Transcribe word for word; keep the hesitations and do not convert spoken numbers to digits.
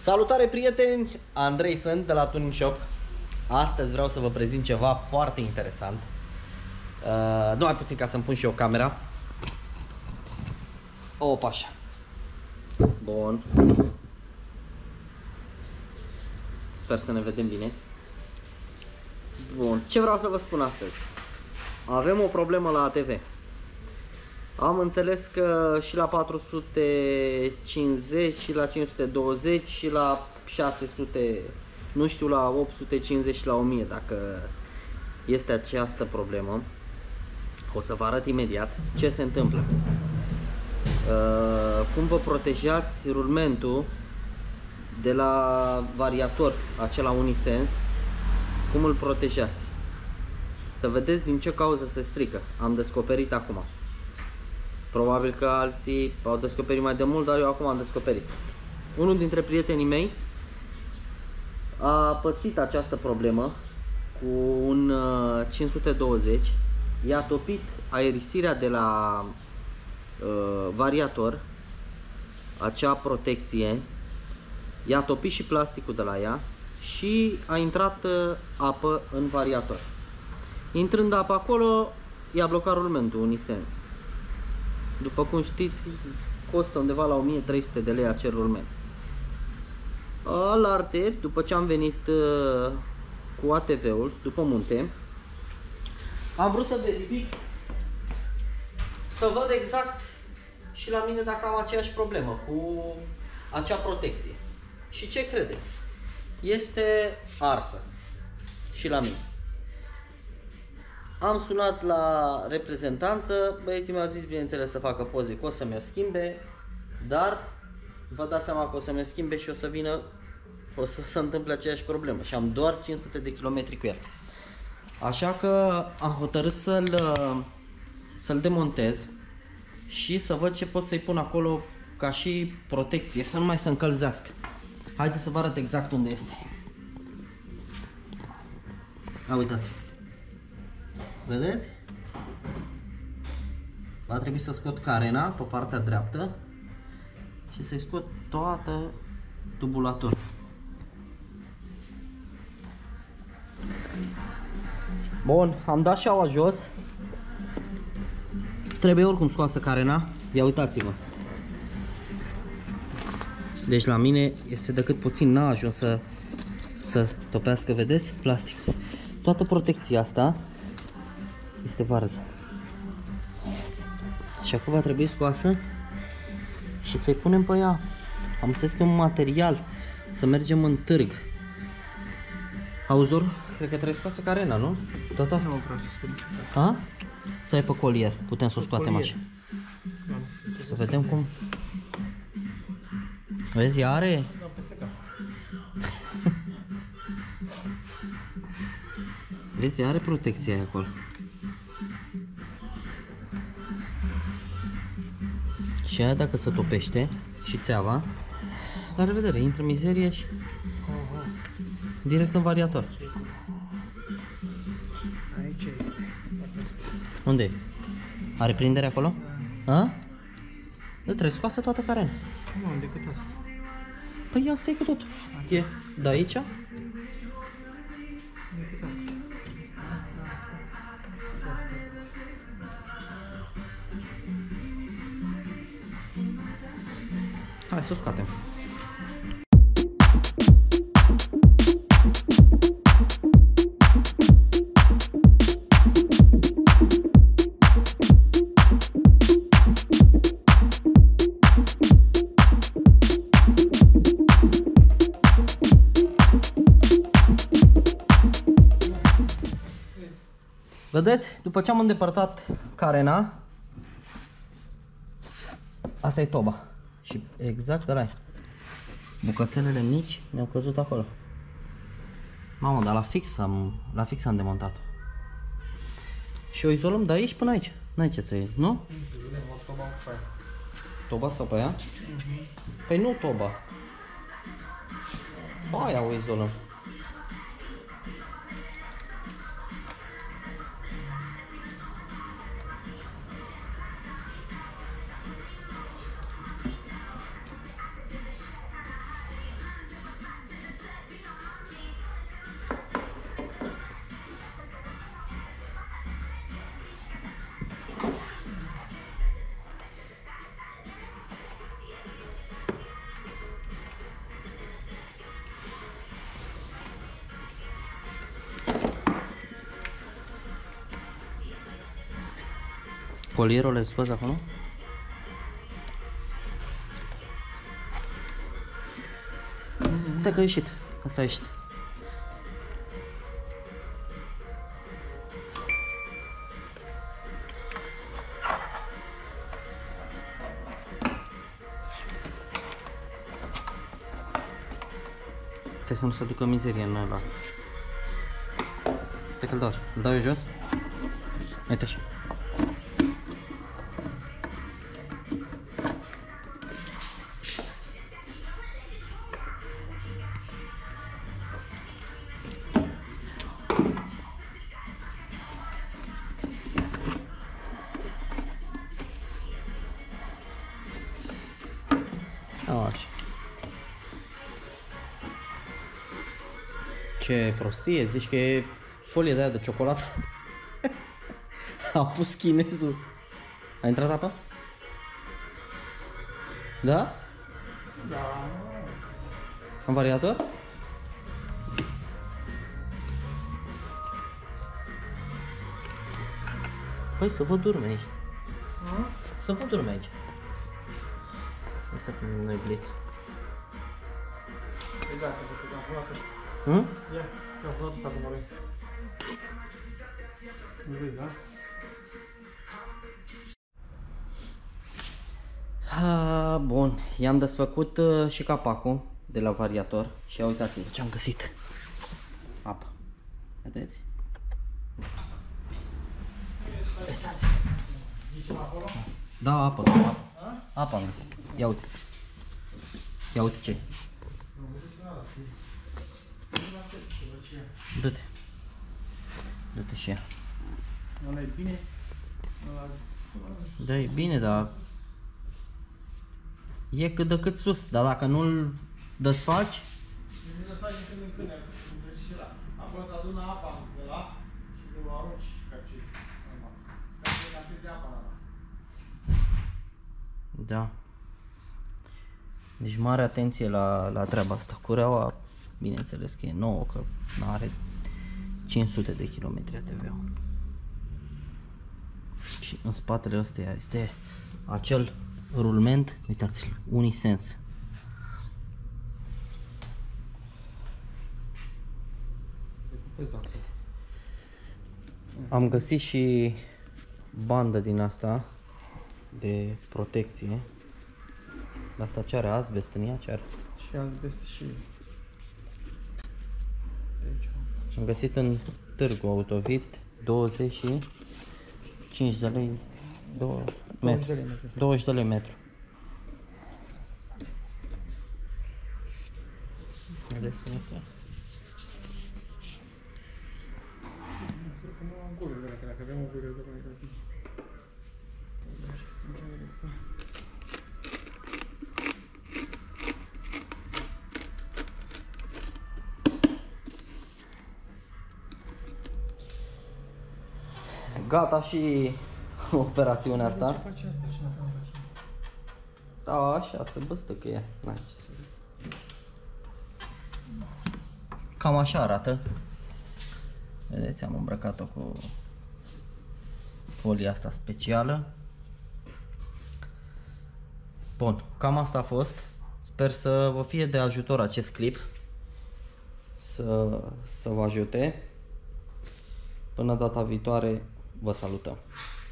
Salutare prieteni, Andrei sunt de la Tuning Shop. Astăzi vreau să vă prezint ceva foarte interesant. uh, Numai puțin ca să-mi pun și eu camera. Opa, așa. Bun. Sper să ne vedem bine. Bun, ce vreau să vă spun astăzi? Avem o problemă la A T V. Am înțeles că și la patru sute cincizeci, și la cinci sute douăzeci, și la șase sute, nu știu, la opt sute cincizeci și la o mie, dacă este această problemă. O să vă arăt imediat ce se întâmplă. Uh, cum vă protejați rulmentul de la variator, acela Unisens, cum îl protejați. Să vedeți din ce cauză se strică. Am descoperit acum. Probabil că alții au descoperit mai de mult, dar eu acum am descoperit. Unul dintre prietenii mei a pățit această problemă cu un cinci sute douăzeci. I-a topit aerisirea de la uh, variator, acea protecție, i-a topit și plasticul de la ea și a intrat uh, apă în variator. Intrând apă acolo, i-a blocat rulmentul Unisens. După cum știți, costă undeva la o mie trei sute de lei acel rulment. Alarte, după ce am venit uh, cu A T V-ul, după munte, am vrut să verific, să văd exact și la mine dacă am aceeași problemă cu acea protecție. Și ce credeți? Este arsă și la mine. Am sunat la reprezentanță, băieții mi-au zis, bineînțeles, să facă poze, că o să mi-o schimbe, dar vă dați seama că o să mi-o schimbe și o să vină, o să se întâmple aceeași problemă și am doar cinci sute de kilometri cu el. Așa că am hotărât să-l să-l demontez și să văd ce pot să-i pun acolo ca și protecție, să nu mai se încălzească. Haideți să vă arăt exact unde este. A, uitați. Vedeți? Va trebui să scot carena pe partea dreaptă și să-i scot toată tubulatorul. Bun, am dat șaua jos. Trebuie oricum scoasă carena. Ia uitați-vă. Deci la mine este decât puțin, n-a ajuns să, să topească, vedeți? Plastic. Toată protecția asta este varză. Și acum va trebui scoasă și să-i punem pe ea. Am înțeles că un material, să mergem în târg. Auzi, Doru? Cred că trebuie scoasă carena, nu? Tot asta? Nu vreau să scot nicio carena. Ha? Să ai pe colier. Putem să o scoatem așa. Să vedem cum. Vezi, ea are? Da, peste cap. Vezi, are protecția acolo. Și aia dacă se topește și țeava, la revedere, intră mizerie și direct în variator. Aici este. Unde e? Are prindere acolo? Da. A? Nu trebuie scoasă toată carena. Nu am decât asta. Păi asta e cu tot. E de aici? Decât asta. Hai să o scoatem. Vedeți? După ce am îndepărtat carena, asta e toba. Și exact ăla e. Bucățelele mici mi-au căzut acolo. Mamă, dar la fix am, la fix am demontat-o. Și o izolăm de aici până aici. N-ai ce să iei, nu? Toba sau pe ea? Uh-huh. Păi nu toba. Pe aia o izolăm. Folierul l-ai scos acolo? Da, că a ieșit. Asta a ieșit. Stai să nu se ducă mizerie în ăla. Stai că-l dau așa. Îl dau eu jos? Uite așa. Așa. Ce prostie, zici că e folie de aia de ciocolată. A pus chinezul. A intrat apa? Da? Da. În variator? Păi să văd urme aici. A? Să văd urme aici. Să punem noi blitz. E gata, că te-am furat. Hm? Ia, te-am furat ăsta cu Moris. Nu vezi, da? Ha, bun, i-am desfăcut uh, și capacul de la variator și ia uitați-vă ce am găsit. Apă. Vedeți? Uitați. Da, apă, da, apă. Apă am găsit. Ia uite. Ia uite ce. Du-te. Du-te și ia. Ăla e bine. Ăla... Da, e bine, dar e cât de cât sus, dar dacă nu-l desfaci, Nu le faci din când în când, cum treci și ăla. Acolo se adună apa de ăla și te o arunci ca ce... Ca să canteze apa ăla. da. Deci mare atenție la, la treaba asta. Cureaua, bineînțeles că e nouă, că are cinci sute de kilometri A T V-ul. Și în spatele ăsteia este acel rulment, uitați-l, Unisens. Am găsit și bandă din asta de protecție. Asta ce are? Asbest în ea? Ce are? Și asbest și... Am găsit în Târgu Autovit douăzeci și cinci de lei, douăzeci de lei metru. douăzeci de lei metru. Vedeți cum este? Sper că nu am gură de la, că dacă avem o gură de la era bine. Și strângem de după. Gata și operațiunea asta. Ce face asta și asta? Da, așa, se băstăcă ea. N-ai ce să... Cam așa arată. Vedeți, am îmbrăcat-o cu folia asta specială. Bun, cam asta a fost. Sper să vă fie de ajutor acest clip. Să, să vă ajute. Până data viitoare, vă salutăm.